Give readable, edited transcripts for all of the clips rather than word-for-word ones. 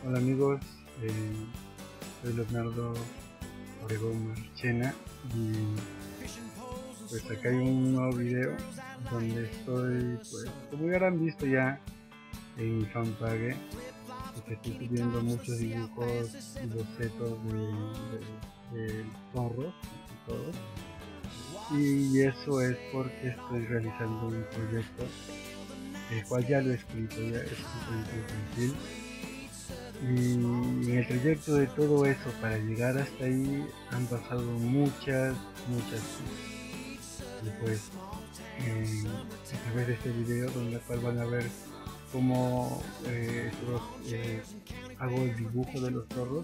Hola amigos, soy Leonardo Obregón Marchena y pues acá hay un nuevo video donde estoy, pues como ya habrán visto ya en mi fanpage, que estoy subiendo muchos dibujos y bocetos de zorros y todo, y eso es porque estoy realizando un proyecto el cual ya lo he escrito, ya es un cuento infantil. Y en el trayecto de todo eso para llegar hasta ahí han pasado muchas cosas. Y pues a través de este video donde cual van a ver cómo hago el dibujo de los zorros,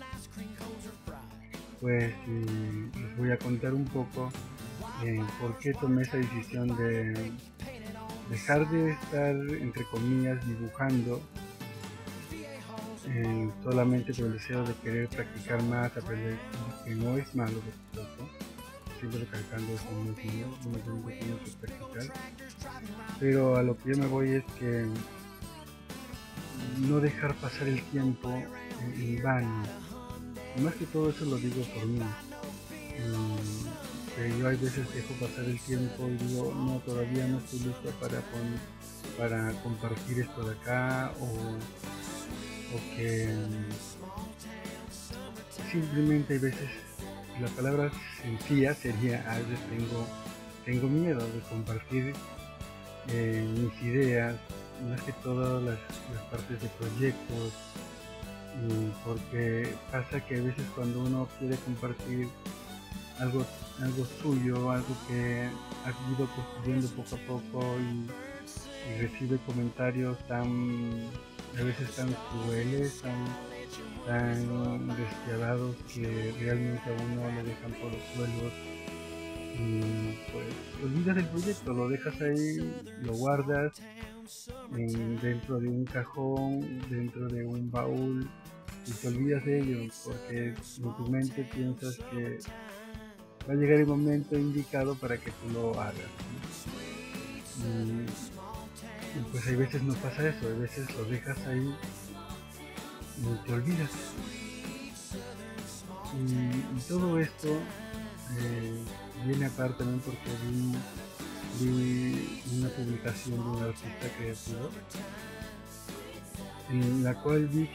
pues les voy a contar un poco por qué tomé esa decisión de dejar de estar entre comillas dibujando solamente por el deseo de querer practicar más, aprender, que no es malo, por supuesto, siempre recalcando eso, no es mío, no es lo único que tengo que practicar, pero a lo que yo me voy es que no dejar pasar el tiempo en vano, y más que todo eso lo digo por mí, que yo hay veces dejo pasar el tiempo y digo, no, todavía no estoy listo para compartir esto de acá, o que simplemente hay veces la palabra sencilla sería a veces tengo miedo de compartir mis ideas, más que todas las partes de proyectos, porque pasa que a veces cuando uno quiere compartir algo, algo suyo, algo que ha ido construyendo poco a poco y recibe comentarios a veces tan crueles, tan despiadados que realmente a uno le dejan por los suelos y pues te olvidas del proyecto, lo dejas ahí, lo guardas dentro de un cajón, dentro de un baúl y te olvidas de ello porque en tu mente piensas que va a llegar el momento indicado para que tú lo hagas, ¿no? Y pues hay veces no pasa eso, hay veces lo dejas ahí y te olvidas. Y todo esto viene aparte también porque vi una publicación de un artista creativo en la cual vi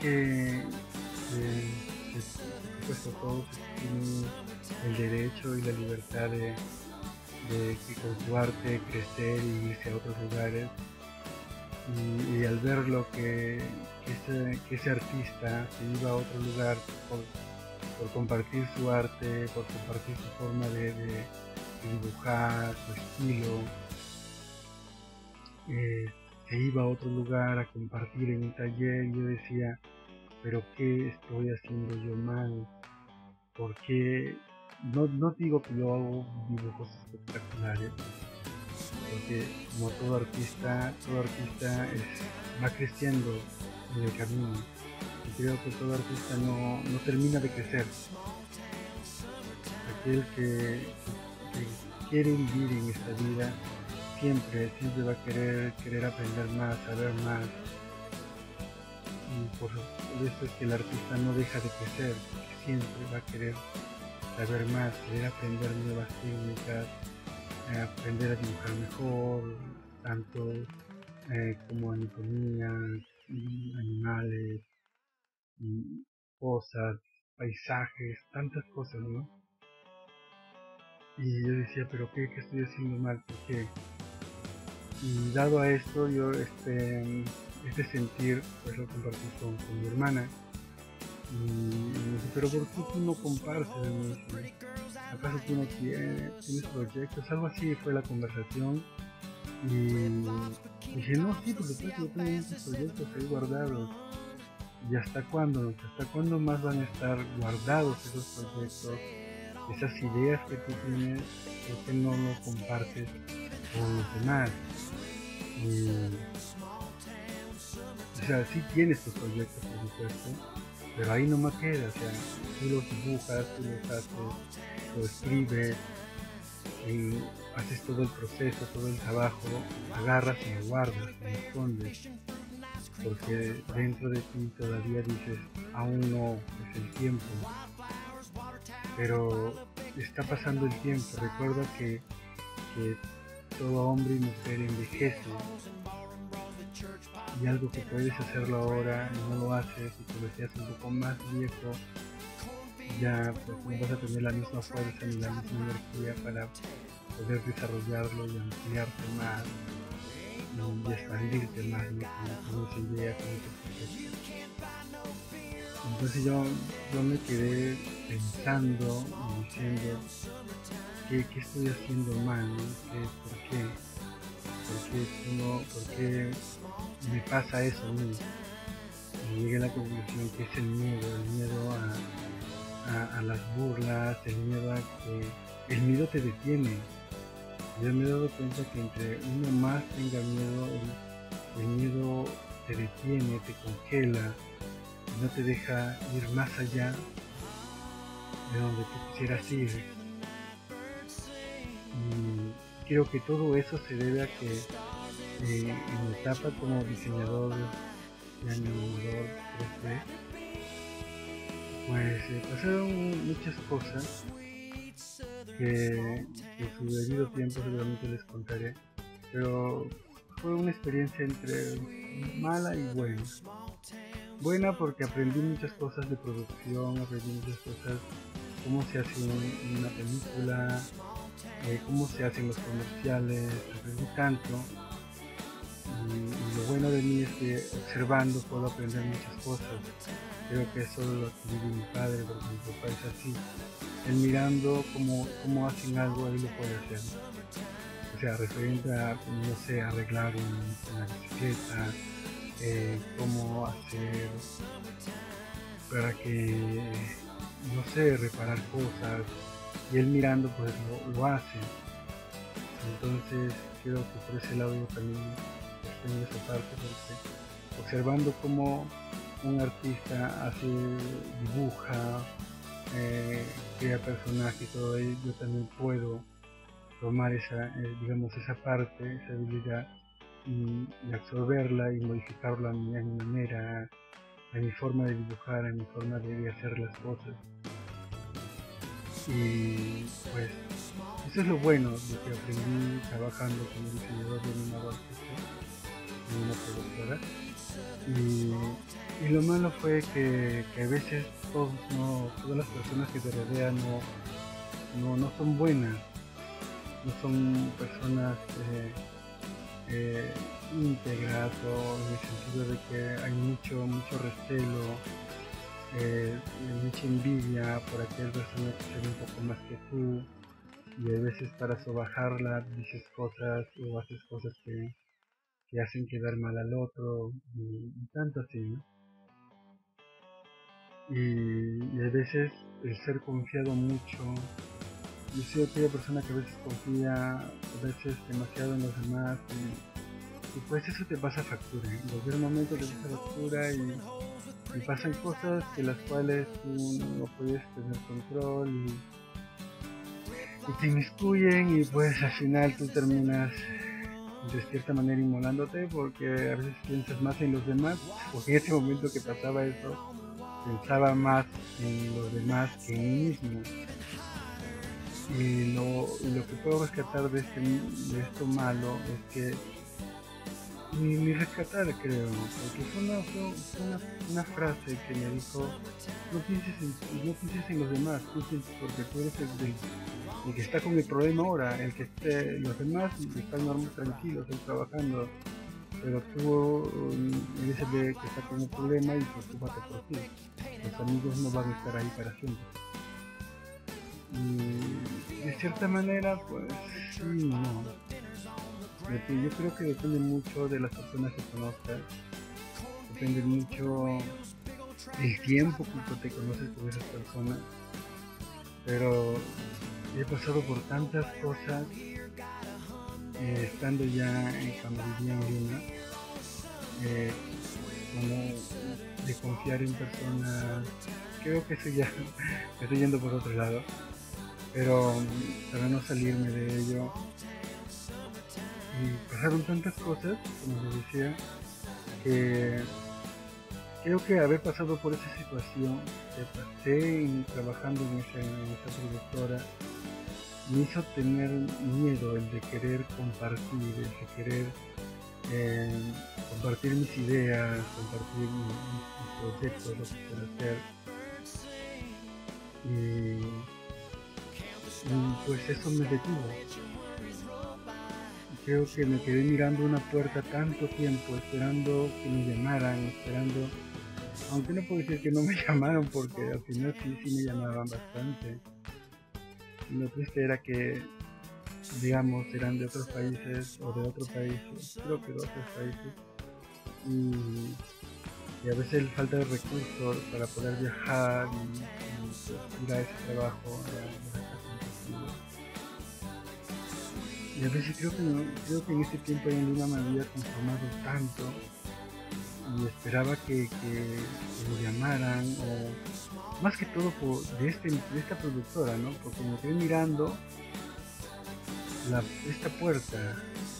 que por supuesto todos tienen el derecho y la libertad de que con su arte crecer y irse a otros lugares y al ver lo que ese artista se iba a otro lugar por compartir su arte, por compartir su forma de dibujar, su estilo, eh, se iba a otro lugar a compartir en un taller y yo decía, pero ¿qué estoy haciendo yo mal? Porque no digo que yo hago dibujos espectaculares, porque como todo artista va creciendo en el camino y creo que todo artista no termina de crecer. Aquel que quiere vivir en esta vida siempre va a querer aprender más, saber más, y por eso es que el artista no deja de crecer, porque siempre va a querer saber más, querer aprender nuevas técnicas, aprender a dibujar mejor, tanto como anatomía, animales, cosas, paisajes, tantas cosas, ¿no? Y yo decía, pero ¿qué estoy haciendo mal? ¿Por qué? Y dado a esto, yo este sentir, pues lo compartí con mi hermana. Y me dice, pero ¿por qué tú no compartes? ¿Acaso tú no tienes proyectos? Algo así fue la conversación. Y dije, no, sí, por supuesto, yo tengo muchos proyectos ahí guardados. ¿Y hasta cuándo? ¿Hasta cuándo más van a estar guardados esos proyectos? Esas ideas que tú tienes, ¿por qué no lo compartes con los demás? O sea, sí tienes tus proyectos, por supuesto, pero ahí no me queda, o sea, tú los dibujas, tú los haces, lo escribes, haces todo el proceso, todo el trabajo, agarras y lo guardas, lo escondes. porque dentro de ti todavía dices, aún no es el tiempo, pero está pasando el tiempo. Recuerda que todo hombre y mujer envejece, y algo que puedes hacerlo ahora y no lo haces, y cuando seas un poco más viejo ya pues no vas a tener la misma fuerza ni la misma energía para poder desarrollarlo y ampliarte más y expandirte más, ¿no? Con esa idea, con ese proyecto. Entonces yo me quedé pensando y diciendo qué estoy haciendo mal, ¿no? ¿Por qué? ¿Por qué me pasa eso a mí? Y llegué a la conclusión que es el miedo a las burlas, el miedo te detiene. Yo me he dado cuenta que entre uno más tenga miedo, el miedo te detiene, te congela, no te deja ir más allá de donde tú quisieras ir. Y creo que todo eso se debe a que en mi etapa como diseñador y animador 3D, pues pasaron muchas cosas que en su debido tiempo seguramente les contaré, pero fue una experiencia entre mala y buena. Buena porque aprendí muchas cosas de producción, aprendí muchas cosas, cómo se hace una película, cómo se hacen los comerciales, aprendí tanto. Y lo bueno de mí es que observando puedo aprender muchas cosas. Creo que eso lo adquirí de mi padre, porque mi papá es así. Él mirando cómo hacen algo, él lo puede hacer. O sea, referente a, no sé, arreglar una bicicleta, cómo hacer para que, no sé, reparar cosas. Y él mirando, pues lo hace. Entonces, creo que por ese lado yo también tengo esa parte, porque observando cómo un artista dibuja, crea personajes y todo ello, yo también puedo tomar esa parte, esa habilidad y absorberla y modificarla a mi manera, a mi forma de dibujar, a mi forma de hacer las cosas. Y pues eso es lo bueno, lo que aprendí trabajando como diseñador de animador en una productora. Y lo malo fue que a veces todas las personas que te rodean no son buenas, no son personas íntegras, o en el sentido de que hay mucho recelo, mucha envidia por aquella persona que sabe un poco más que tú, y a veces para sobajarla dices cosas o haces cosas que hacen quedar mal al otro y tanto así, ¿no? Y a veces el ser confiado mucho, yo soy aquella persona que a veces confía a veces demasiado en los demás, y pues eso te pasa factura, en cualquier momento te pasa factura y pasan cosas de las cuales tú no puedes tener control y te inmiscuyen, y pues al final tú terminas de cierta manera inmolándote, porque a veces piensas más en los demás, porque en ese momento que pasaba eso pensaba más en los demás que en mí mismo. Y lo que puedo rescatar de esto malo es que ni rescatar, creo, porque fue una frase que me dijo: no pienses en los demás, porque tú eres el que está con el problema ahora, los demás están tranquilos, están trabajando, pero tú eres el que está con el problema, y preocúpate por ti. Los amigos no van a estar ahí para siempre. Y de cierta manera, pues sí, no. Yo creo que depende mucho de las personas que conozcas, depende mucho el tiempo que te conoces con esas personas, pero he pasado por tantas cosas estando ya cuando vivía en Lima, como de confiar en personas. Creo que eso ya me estoy yendo por otro lado, pero para no salirme de ello, y pasaron tantas cosas, como les decía, que creo que haber pasado por esa situación que pasé trabajando en esa productora me hizo tener miedo, el de querer compartir, el de querer eh, compartir mis ideas, compartir mis proyectos, lo que quiero hacer. Y pues eso me detuvo. Creo que me quedé mirando una puerta tanto tiempo, esperando que me llamaran, esperando, aunque no puedo decir que no me llamaron, porque al final sí me llamaban bastante. Y lo triste era que, digamos, eran de otros países o de otros países, creo que de otros países, y a veces falta de recursos para poder viajar y pues, ir a ese trabajo. Y a veces creo que en ese tiempo en Lima me había conformado tanto y esperaba que me llamaran, o más que todo de esta productora, ¿no? Porque me quedé mirando esta puerta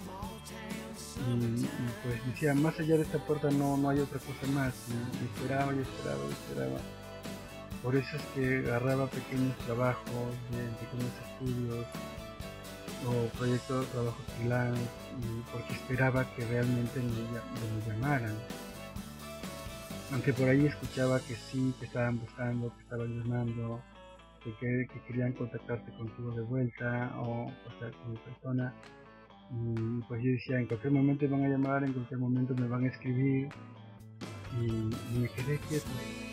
y pues decía, más allá de esta puerta no hay otra cosa más, y esperaba y esperaba y esperaba. Por eso es que agarraba pequeños trabajos de pequeños estudios o proyectos de trabajo freelance, porque esperaba que realmente me llamaran. Aunque por ahí escuchaba que sí, que estaban buscando, que estaban llamando, que querían contactarse contigo de vuelta o sea, con mi persona. Y pues yo decía, en cualquier momento me van a llamar, en cualquier momento me van a escribir. Y me quedé quieto.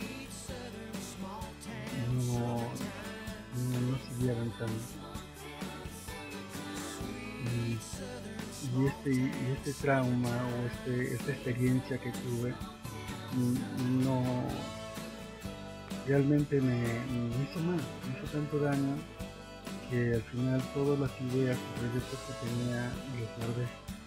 No seguía avanzando. Y este trauma o esta experiencia que tuve no realmente me hizo mal, me hizo tanto daño que al final todas las ideas y proyectos que tenía los guardé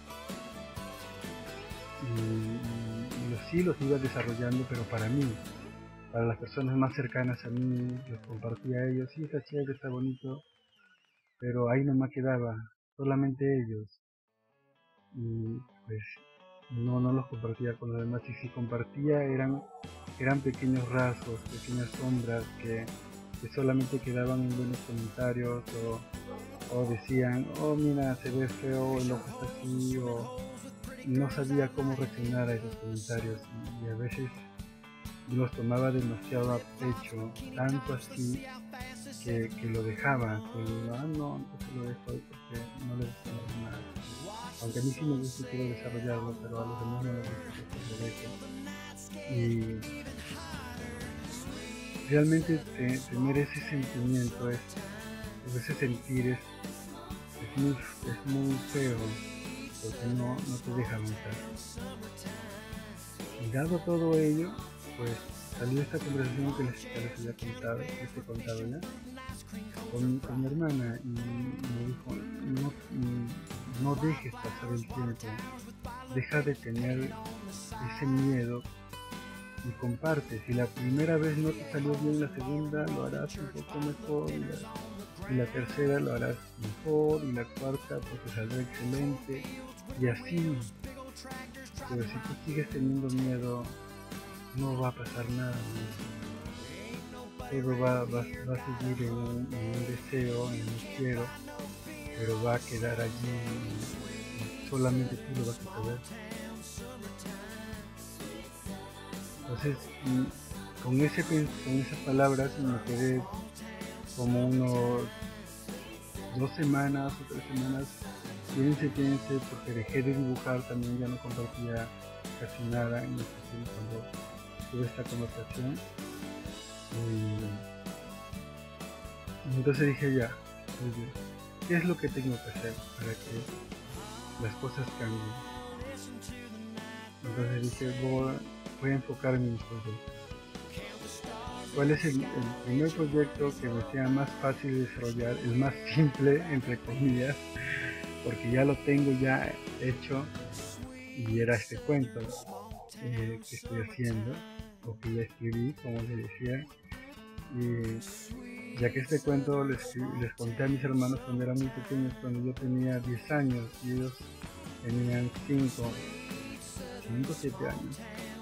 y sí los iba desarrollando, pero para mí, para las personas más cercanas a mí, los compartía a ellos, sí, está chévere, está bonito, pero ahí nomás quedaba, solamente ellos, y pues no los compartía con los demás, y si compartía eran pequeños rasgos, pequeñas sombras que solamente quedaban en buenos comentarios o decían, oh mira, se ve feo, el ojo está así, o no sabía cómo reaccionar a esos comentarios y a veces los tomaba demasiado a pecho, tanto así que lo dejaba, que no, entonces lo dejo ahí porque no le gusta nada. Aunque a mí sí me gusta y quiero desarrollarlo, pero a los demás no les gusta que lo dejo. Y realmente tener ese sentimiento, ese sentir es muy feo, porque no te deja avanzar. Y dado todo ello, pues salió esta conversación que les había contado, que te he contado ya, con mi hermana, y me dijo, no dejes pasar el tiempo, deja de tener ese miedo y comparte. Si la primera vez no te salió bien, la segunda lo harás un poco mejor, y la tercera lo harás mejor, y la cuarta pues te saldrá excelente, y así. Pero si tú sigues teniendo miedo, no va a pasar nada, ¿no? Todo va a seguir en un deseo, en un quiero, pero va a quedar allí y solamente tú lo vas a saber. Entonces, con esas palabras me quedé como unos 2 semanas o 3 semanas, piense, porque dejé de dibujar, también ya no compartía casi nada en cuando tuve esta conversación. Y entonces dije ya, ¿qué es lo que tengo que hacer para que las cosas cambien? Entonces dije, voy a enfocarme en mis proyectos. ¿Cuál es el primer proyecto que me sea más fácil de desarrollar, el más simple, entre comillas, porque ya lo tengo ya hecho, y era este cuento que estoy haciendo, o que ya escribí, como les decía, y ya que este cuento les conté a mis hermanos cuando eran muy pequeños, cuando yo tenía 10 años y ellos tenían 5, 5 o 7 años.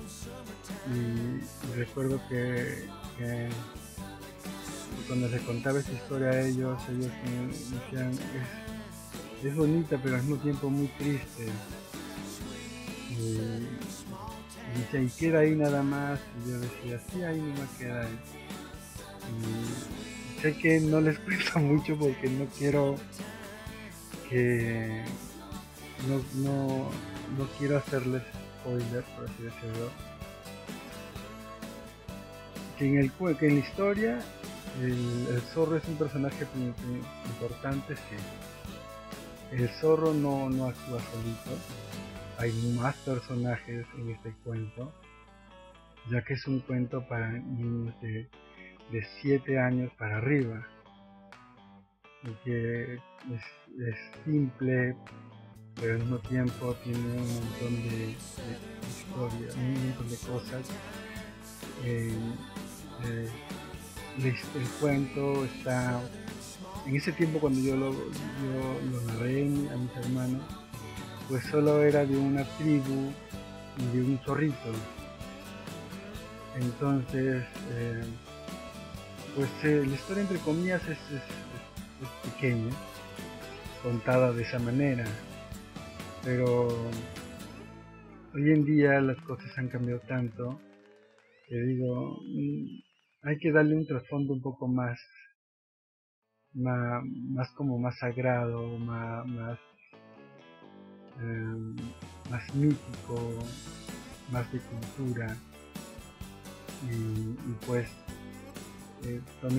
Y recuerdo que cuando les contaba esta historia a ellos me decían, es bonita pero al mismo tiempo muy triste. Y decía, y queda ahí nada más. Y yo decía, sí, ahí nomás queda ahí. Y sé que no les cuento mucho porque no quiero que no quiero hacerles spoiler, por así decirlo. Que en la historia el zorro es un personaje importante, sí. El zorro no actúa solito, hay más personajes en este cuento, ya que es un cuento para niños de 7 años para arriba, y que es simple, pero al mismo tiempo tiene un montón de historias, un montón de cosas. El cuento está en ese tiempo cuando yo lo narré a mis hermanos, pues solo era de una tribu y de un zorrito. Entonces pues la historia entre comillas es pequeña, contada de esa manera, pero hoy en día las cosas han cambiado tanto que digo, hay que darle un trasfondo un poco más como más sagrado, más mítico, más de cultura, y pues he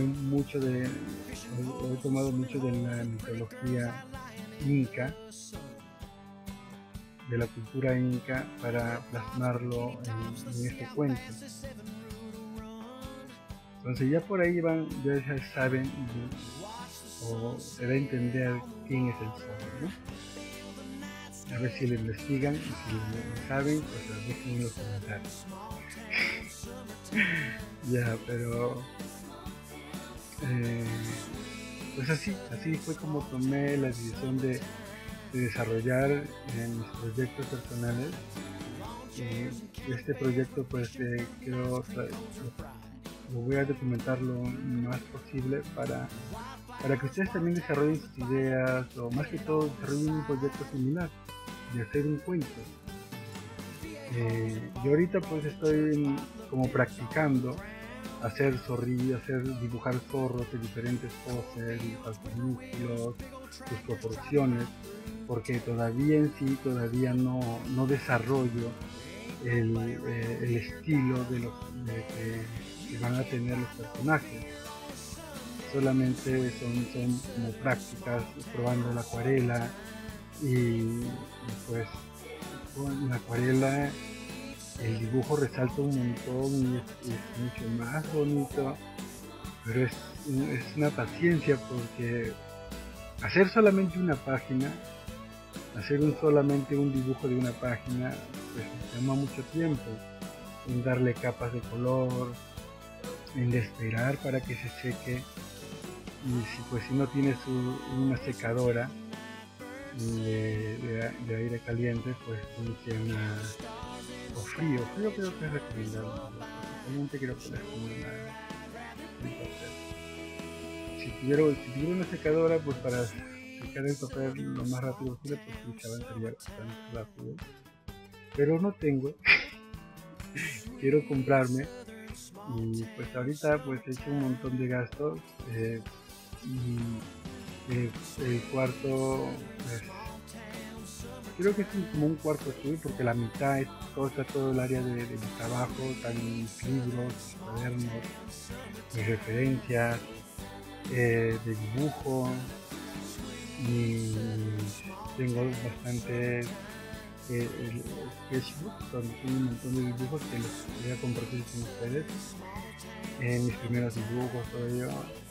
tomado mucho de la mitología inca, de la cultura inca, para plasmarlo en este cuento. Entonces ya por ahí ya saben o se da a entender quién es el zorro, ¿no? A ver si lo investigan, y si lo saben, pues lo dejen en los comentarios. Ya, pero pues así fue como tomé la decisión de desarrollar mis proyectos personales. Este proyecto pues lo voy a documentar lo más posible para que ustedes también desarrollen sus ideas, o más que todo desarrollen un proyecto similar de hacer un cuento. Yo ahorita pues estoy como practicando hacer dibujar zorros de diferentes poses, dibujar sus músculos, sus proporciones, porque todavía no desarrollo el estilo que van a tener los personajes. Solamente son como prácticas, probando la acuarela, y pues con la acuarela el dibujo resalta un montón y es mucho más bonito, pero es una paciencia, porque hacer solamente una página, solamente un dibujo de una página, pues toma mucho tiempo en darle capas de color, en esperar para que se seque, y si no tienes una secadora de aire caliente, pues funciona, o frío creo que es recomendable, realmente creo que es recomendable. Si tuviera una secadora, pues para secar el papel lo más rápido posible, pues se avanzaría bastante rápido, pero no tengo. Quiero comprarme, y pues ahorita pues he hecho un montón de gastos, y el cuarto, pues, creo que es como un cuarto estudio, porque la mitad está todo el área de mi trabajo, están mis libros, mis cuadernos, mis referencias, de dibujo, y tengo bastante el sketchbook donde tengo un montón de dibujos que los voy a compartir con ustedes, mis primeros dibujos, todo ello.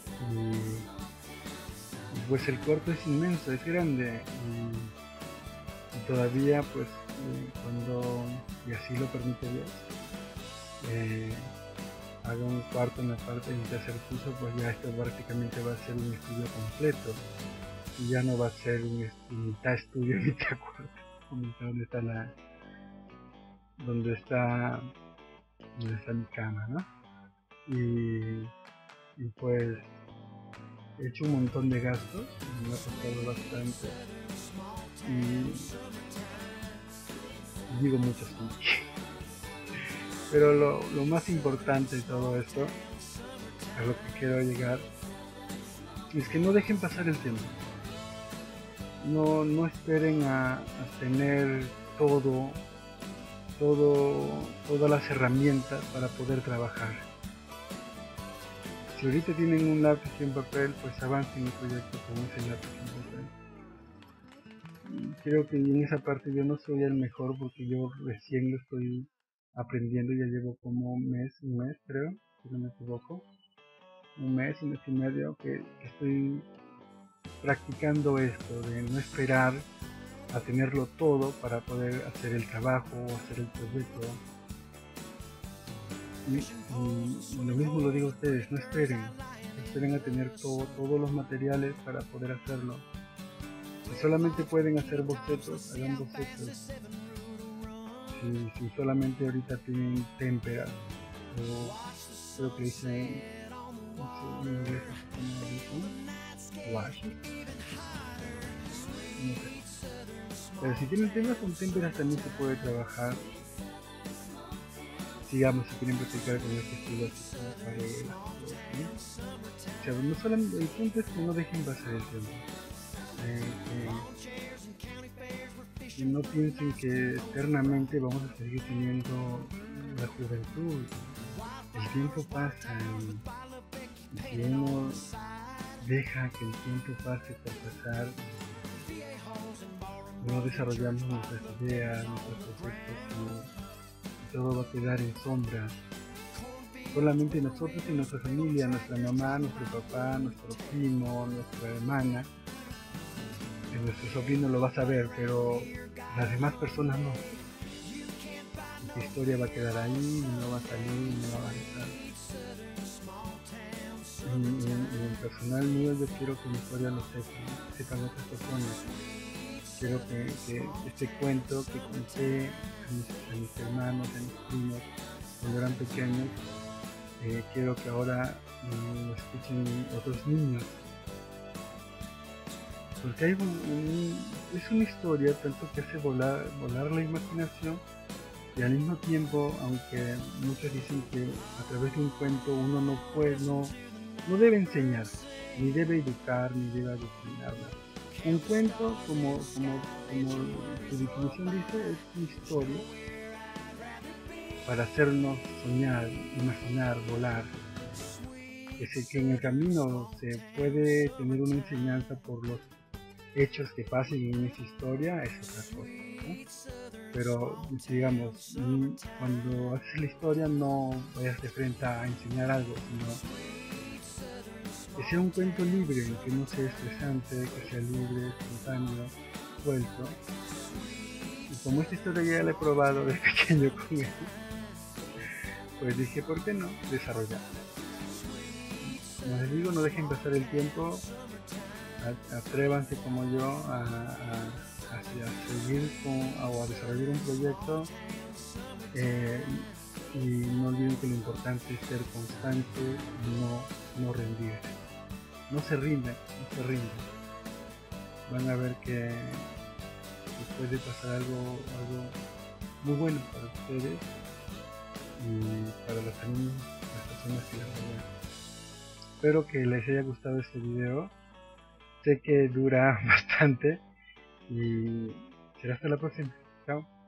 Y pues el cuarto es inmenso, es grande, y todavía pues cuando, y así lo permite Dios, hago un cuarto en la parte del tercer piso, pues ya esto prácticamente va a ser un estudio completo, y ya no va a ser mitad estudio, mitad cuarto, como donde está donde está mi cama, ¿no? Y pues he hecho un montón de gastos, me ha costado bastante y digo muchos sí. Pero lo más importante de todo esto, a lo que quiero llegar, es que no dejen pasar el tiempo. No esperen a tener todas las herramientas para poder trabajar. Si ahorita tienen un lápiz y un papel, pues avancen el proyecto con ese lápiz y un papel. Creo que en esa parte yo no soy el mejor porque yo recién lo estoy aprendiendo, ya llevo como un mes creo, si no me equivoco, un mes y medio que estoy practicando esto de no esperar a tenerlo todo para poder hacer el trabajo o hacer el proyecto. Y lo mismo lo digo a ustedes, no esperen a tener todos los materiales para poder hacerlo. Si solamente pueden hacer bocetos, hagan bocetos. Si solamente ahorita tienen témpera, o creo que dicen, no sé, en inglés como dicen, washi, no sé. Pero si tienen temas con témperas también se puede trabajar. Sigamos, si quieren practicar con este estilo así como parejas, ¿sí? O sea, no solamente, el punto es que no dejen pasar el tiempo. Y no piensen que eternamente vamos a seguir teniendo la juventud. El tiempo pasa y si uno deja que el tiempo pase por pasar, no desarrollamos nuestras ideas, nuestros proyectos y todo va a quedar en sombra. Solamente nosotros y nuestra familia, nuestra mamá, nuestro papá, nuestro primo, nuestra hermana, nuestro sobrino lo va a saber, pero las demás personas no. Tu historia va a quedar ahí, no va a salir, no va a avanzar. En el personal mío yo quiero que mi historia lo sepan otras personas. Quiero que este cuento que conté a mis hermanos, a mis primos, cuando eran pequeños, quiero que ahora lo escuchen otros niños. Porque hay es una historia tanto que hace volar la imaginación y al mismo tiempo, aunque muchos dicen que a través de un cuento uno no debe enseñar, ni debe educar, ni debe adoctrinar. Un cuento, como su definición dice, es una historia para hacernos soñar, imaginar, volar. Es que en el camino se puede tener una enseñanza por los hechos que pasen en esa historia, es otra cosa, ¿no? Pero digamos, cuando haces la historia no vayas de frente a enseñar algo, sino que sea un cuento libre, que no sea estresante, que sea libre, espontáneo, suelto. Y como esta historia ya la he probado de pequeño con él, pues dije, ¿por qué no desarrollar? Como les digo, no dejen pasar el tiempo, atrévanse como yo a seguir o a desarrollar un proyecto, y no olviden que lo importante es ser constante y no rendirse. No se rinden. Van a ver que puede pasar algo muy bueno para ustedes y para las personas que les rodean. Espero que les haya gustado este video. Sé que dura bastante y será hasta la próxima. Chao.